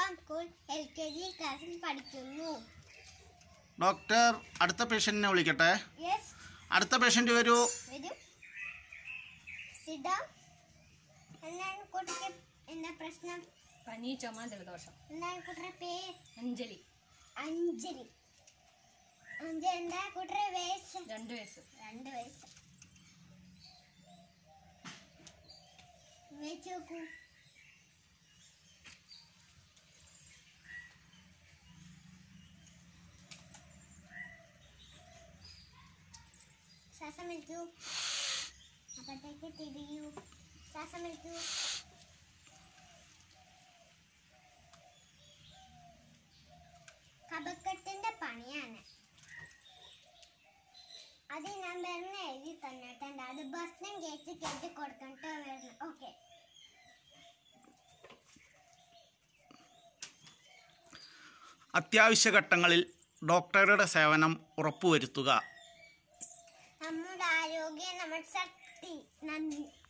School LKG ക്ലാസ്സിൽ പഠിക്കുന്നു. Doctor അടുത്ത പേഷ്യന്റിനെ വിളിക്കട്ടെ. യെസ്. അടുത്ത പേഷ്യന്റ് വരൂ. എന്താണ് കുട്ടിക്ക് എന്താ പ്രശ്നം? പനി, ചുമ, ജലദോഷം. എന്താണ് കുട്ടിയുടെ പേര്? അഞ്ജലി. അഞ്ജലി. എന്താ കുട്ടിയുടെ വയസ്സ്? 2 വയസ്സ്. 2 വയസ്സ്. വെച്ച് നോക്കൂ. ശ്വാസം വലിക്കൂ. അപ്പത്തേക്ക് തിരിയൂ. ശ്വാസം വലിക്കൂ. കഫക്കെട്ടിന്റെ പണിയാണ്. അത് ഞാൻ വരുന്ന എഴുതി തന്നിട്ടുണ്ട്. അത് ഭക്ഷണം കേട്ട് കൊടുക്കണ്ട വരണം. ഓക്കെ. അത്യാവശ്യ ഘട്ടങ്ങളിൽ ഡോക്ടറുടെ സേവനം ഉറപ്പുവരുത്തുക. നമ്മുടെ ആരോഗ്യം, നമ്മുടെ ശക്തി. നന്ദി.